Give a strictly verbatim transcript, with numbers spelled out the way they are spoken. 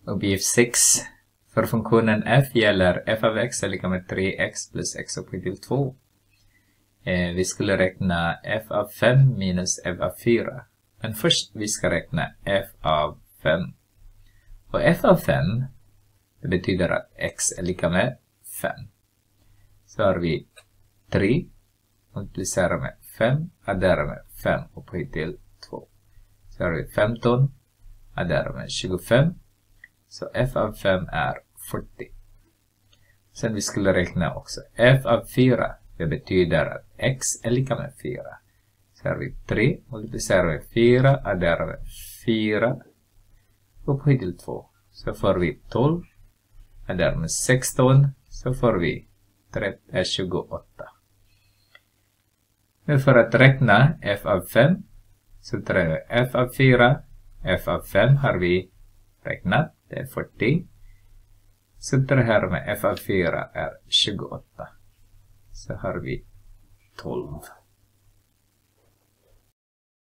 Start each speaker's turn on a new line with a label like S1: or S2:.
S1: Uppgift sex. För funktionen f gäller f av x är lika med tre x plus x upphöjt till två. Eh, vi skulle räkna f av fem minus f av fyra. Men först vi ska räkna f av fem. Och f av fem, det betyder att x är lika med fem. Så har vi tre multiplicerar med fem, adderar med fem upphöjt till två. Så har vi femton, adderar med tjugofem. Så f av fem är fyrtio. Sen vi skulle räkna också f av fyra. Det betyder att x är lika med fyra. Så har vi tre multiplicerar med fyra, adderar med fyra upphöjt till två. Så får vi tolv, adderar med sexton, så får vi tjugoåtta. Nu för att räkna f av fem så tar vi f av fyra. F av fem har vi räknat, det är fyrtio. Så det här med f av fyra är tjugoåtta. Så har vi tolv.